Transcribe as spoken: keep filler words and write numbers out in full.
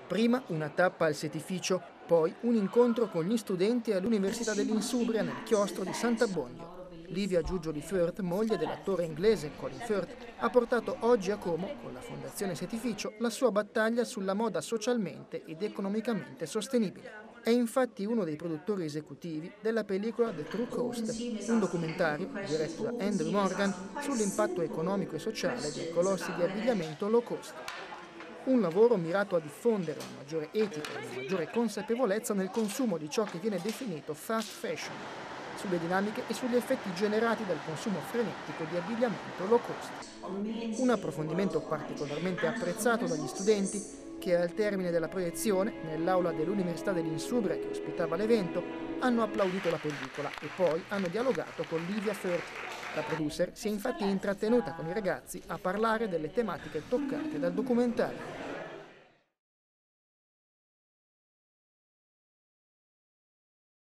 Prima una tappa al setificio, poi un incontro con gli studenti all'Università dell'Insubria nel chiostro di Sant'Abbondio. Livia Giugioli Firth, moglie dell'attore inglese Colin Firth, ha portato oggi a Como, con la Fondazione Setificio, la sua battaglia sulla moda socialmente ed economicamente sostenibile. È infatti uno dei produttori esecutivi della pellicola The True Cost, un documentario diretto da Andrew Morgan sull'impatto economico e sociale dei colossi di abbigliamento low cost. Un lavoro mirato a diffondere una maggiore etica e una maggiore consapevolezza nel consumo di ciò che viene definito fast fashion, sulle dinamiche e sugli effetti generati dal consumo frenetico di abbigliamento low cost. Un approfondimento particolarmente apprezzato dagli studenti che al termine della proiezione, nell'aula dell'Università dell'Insubria che ospitava l'evento, hanno applaudito la pellicola e poi hanno dialogato con Livia Firth. La producer si è infatti intrattenuta con i ragazzi a parlare delle tematiche toccate dal documentario.